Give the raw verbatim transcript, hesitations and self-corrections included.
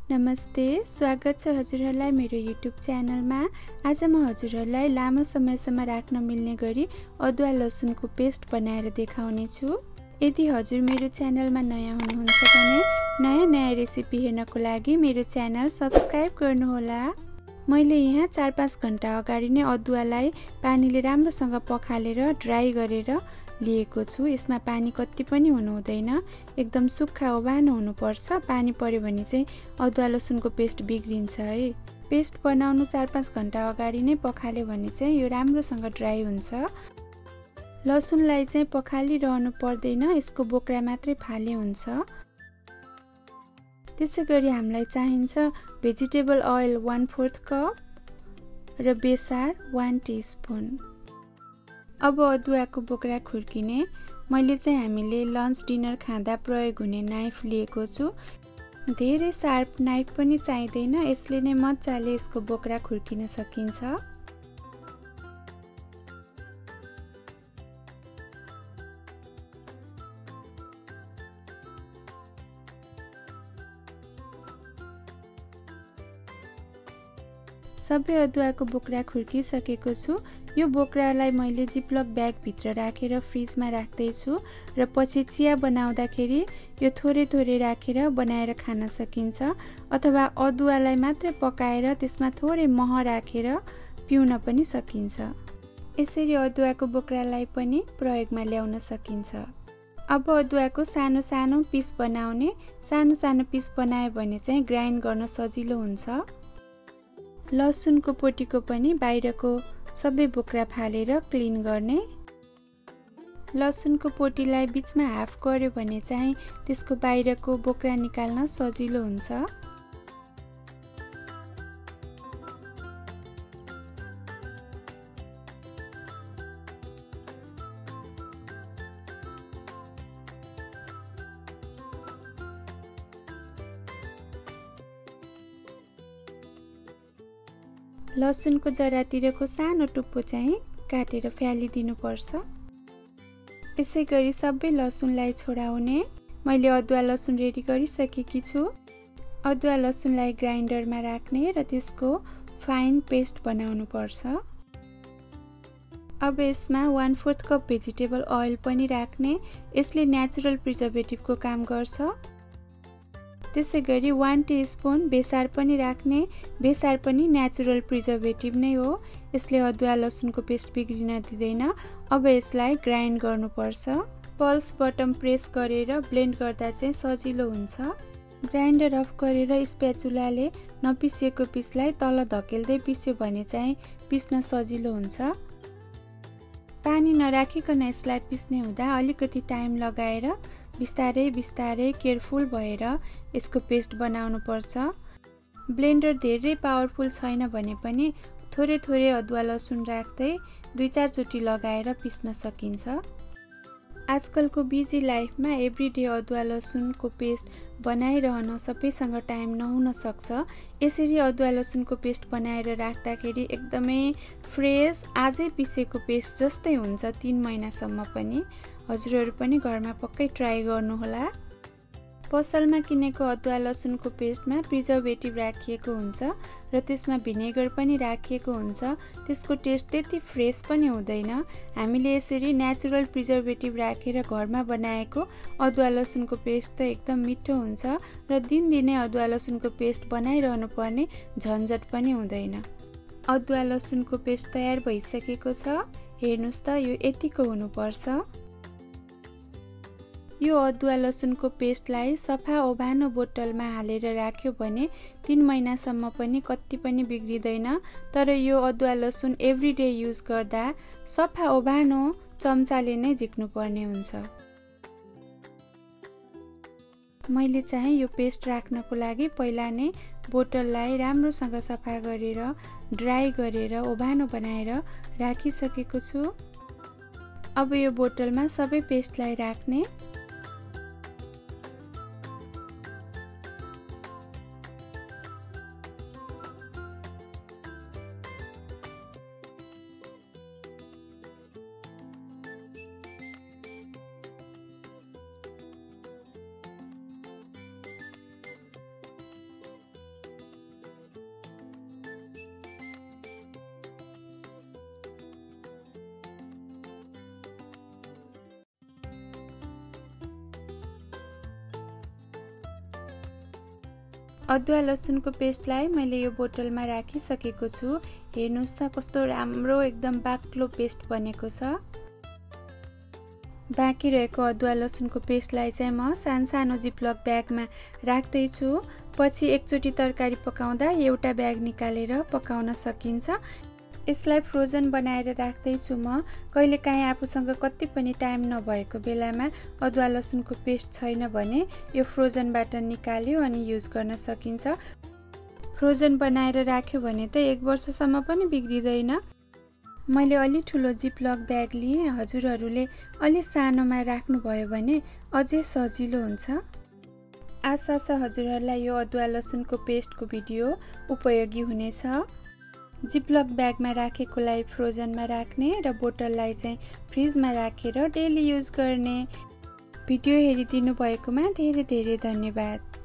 नमस्ते, स्वागत छ हजुरहरूलाई मेरो युट्युब च्यानलमा। आज म हजुरहरूलाई लामो समयसम्म राख्न मिल्ने गरी अदुवा लसुनको पेस्ट बनाएर देखाउने छु। यदि हजुर मेरो च्यानलमा नयाँ हुनुहुन्छ भने नयाँ नयाँ रेसिपी हेर्नको लागि मेरो च्यानल सब्स्क्राइब गर्नुहोला। मैले यहाँ चार पाँच घण्टा अगाडि नै अदुवालाई पानीले राम्रोसँग पखालेर ड्राई गरेर लिएको छु। यसमा पानी कति पनि हुनु हुँदैन, एकदम सुक्खा ओभानो हुनुपर्छ। पानी पर्यो भने चाहिँ अदुवा लसुनको पेस्ट बिग्रिन्छ है। पेस्ट बनाउनु चार पाँच घण्टा अगाडि नै पखाल्यो भने चाहिँ यो राम्रोसँग ड्राई हुन्छ। लसुनलाई चाहिँ पखालिरहनु पर्दैन, यसको बोक्रा मात्रै फाले हुन्छ। त्यसै गरी हामीलाई चाहिन्छ vegetable oil one fourth cup र बेसार वान टीस्पुन। अब अदुवाको बोक्रा खुर्किने मैले चाहिँ हामीले लन्च डिनर खाँदा प्रयोग हुने नाइफ लिएको छु। धेरै शार्प नाइफ पनि चाहिँदैन, यसले नै मजाले यसको बोक्रा खुर्किन सकिन्छ। सबै अदुवाको बोक्रा खुर्किसकेको छु। यो बोक्रालाई मैले जिपलक ब्याग भित्र राखेर फ्रिजमा राख्दैछु र पछि चिया बनाउँदाखेरि यो थोरै थोरै राखेर बनाएर खान सकिन्छ, अथवा अदुवालाई मात्रै पकाएर त्यसमा थोरै मह राखेर पिउन पनि सकिन्छ। यसरी अदुवाको बोक्रालाई पनि प्रयोगमा ल्याउन सकिन्छ। अब अदुवाको सानो सानो पिस बनाउने। सानो सानो पिस बनायो भने चाहिँ ग्राइन्ड गर्न सजिलो हुन्छ। लसुनको पोटीको पनि बाहिरको सबै बोक्रा फालेर क्लिन गर्ने। लसुनको पोटीलाई बिचमा हाफ गर्यो भने चाहिँ त्यसको बाहिरको बोक्रा निकाल्न सजिलो हुन्छ। लसुनको जरातिरको सानो टुप्पो चाहिँ काटेर फ्यालिदिनु पर्छ। यसै गरी सबै लसुनलाई छोडाउने। मैले अदुवा लसुन रेडी गरिसकेकी छु। अदुवा लसुनलाई ग्राइन्डरमा राख्ने र त्यसको फाइन पेस्ट बनाउनु पर्छ। अब यसमा one fourth cup vegetable oil पनि राख्ने। यसले नेचुरल प्रिजर्भेटिभको काम गर्छ। त्यसै गरी वान टीस्पुन बेसार पनि राख्ने। बेसार पनि नेचुरल प्रिजर्भेटिभ नै हो, यसले अदुवा लसुनको पेस्ट बिग्रिन दिँदैन। अब यसलाई ग्राइन्ड गर्नुपर्छ। पल्स बटम प्रेस गरेर ब्लेन्ड गर्दा चाहिँ सजिलो हुन्छ। ग्राइन्डर अफ गरेर स्प्याचुलाले नपिसिएको पिसलाई तल धकेल्दै पिस्यो भने चाहिँ पिस्न सजिलो हुन्छ। पानी नराखिकन यसलाई पिस्ने हुँदा अलिकति टाइम लगाएर बिस्तारै बिस्तारै केयरफुल भएर यसको पेस्ट बनाउनु पर्छ। ब्लेन्डर धेरै पावरफुल छैन भने पनि थोरै थोरै अदुवा लसुन राख्दै दुई चार चोटि लगाएर पिस्न सकिन्छ। आजकलको बिजी लाइफमा एभ्रीडे अदुवा लसुनको पेस्ट बनाइरहन सबैसँग टाइम नहुन सक्छ। यसरी अदुवा लसुनको पेस्ट बनाएर राख्दाखेरि एकदमै फ्रेस आजै पिसेको पेस्ट जस्तै हुन्छ तीन महिनासम्म पनि। हजुरहरू पनि घरमा पक्कै ट्राई गर्नुहोला। पसलमा किनेको अदुवा लसुनको पेस्टमा प्रिजर्भेटिभ राखिएको हुन्छ र त्यसमा भिनेगर पनि राखिएको हुन्छ। त्यसको टेस्ट त्यति फ्रेस पनि हुँदैन। हामीले यसरी नेचुरल प्रिजर्भेटिभ राखेर घरमा बनाएको अदुवा लसुनको पेस्ट त एकदम मिठो हुन्छ र दिनदिनै अदुवा लसुनको पेस्ट बनाइरहनु पर्ने झन्झट पनि हुँदैन। अदुवा लसुनको पेस्ट तयार भइसकेको छ। हेर्नुहोस् त, यो यतिको हुनुपर्छ। यो अदुवा लसुनको पेस्टलाई सफा ओभानो बोतलमा हालेर राख्यो भने तीन महिनासम्म पनि कति पनि बिग्रिँदैन। तर यो अदुवा लसुन एभ्रीडे युज गर्दा सफा ओभानो चम्चाले नै झिक्नुपर्ने हुन्छ। मैले चाहिँ यो पेस्ट राख्नको लागि पहिला नै बोतललाई राम्रोसँग सफा गरेर ड्राई गरेर ओभानो बनाएर राखिसकेको छु। अब यो बोतलमा सबै पेस्टलाई राख्ने। अदुवा लसुनको पेस्टलाई मैले यो बोतलमा राखिसकेको छु। हेर्नुस् त कस्तो राम्रो एकदम बाक्लो पेस्ट बनेको छ। बाँकी रहेको अदुवा लसुनको पेस्टलाई चाहिँ म सानो जिपलक ब्यागमा राख्दै छु। पछि एकचोटि तरकारी पकाउँदा एउटा ब्याग निकालेर पकाउन सकिन्छ। यसलाई फ्रोजन बनाएर राख्दै छु म। कहिलेकाहीँ आफूसँग कति पनि टाइम नभएको बेलामा अदुवा लसुनको पेस्ट छैन भने यो फ्रोजनबाट निकाल्यो अनि युज गर्न सकिन्छ। फ्रोजन बनाएर राख्यो भने त एक वर्षसम्म पनि बिग्रिँदैन। मैले अलि ठुलो जिपलक ब्याग लिएँ। हजुरहरूले अलि सानोमा राख्नुभयो भने अझै सजिलो हुन्छ। आशा छ हजुरहरूलाई यो अदुवा लसुनको पेस्टको भिडियो उपयोगी हुनेछ। जिपलक ब्यागमा राखेकोलाई फ्रोजनमा राख्ने र बोतललाई चाहिँ फ्रिजमा राखेर डेली युज गर्ने। भिडियो हेरिदिनु भएकोमा धेरै धेरै धन्यवाद।